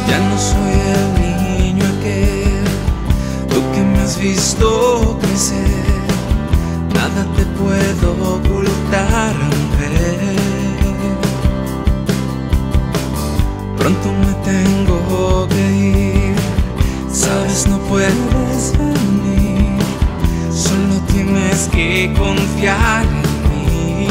Ya no soy el niño aquel, tú que me has visto crecer. Nada te puedo ocultar, mujer. Pronto me tengo que ir, sabes, no puedes venir. Solo tienes que confiar en mí.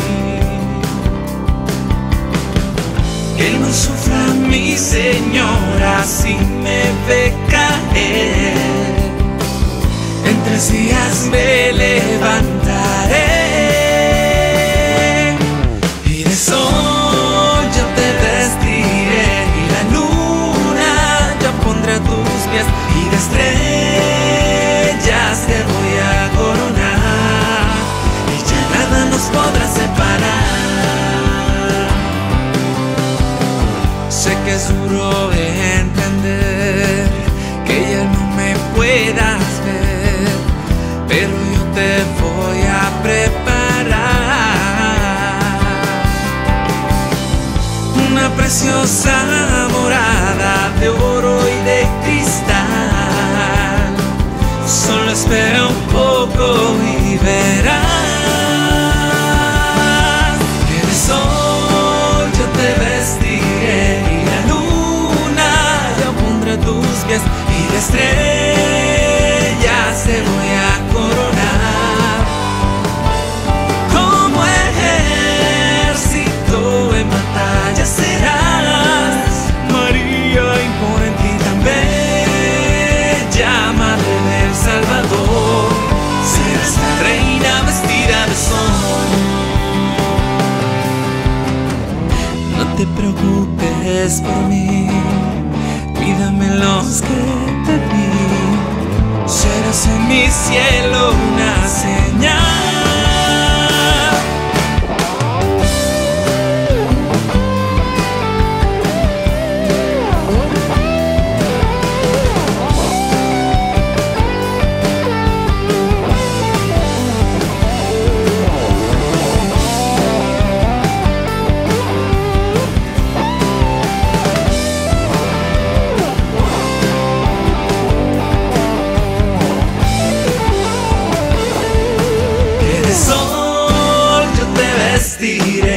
Que no sufra mi señora si me ve caer. En 3 días me levantaré y de sol yo te vestiré y la luna yo pondré a tus pies y de estrellas te voy a coronar y ya nada nos podrá separar. Sé que es duro entender que ya no me puedas ver, pero yo te voy a preparar una preciosa morada de oro y de cristal. Solo espera un poco y verás que de sol yo te vestiré y la luna yo pondré a tus pies y de estrellas te voy a coronar. Como ejército en batalla serás, María imponente y tan bella, Madre del Salvador. Serás la reina vestida de sol. No te preocupes por mí, cuídame los que te di. Serás en mi cielo una señal. Sol yo te vestiré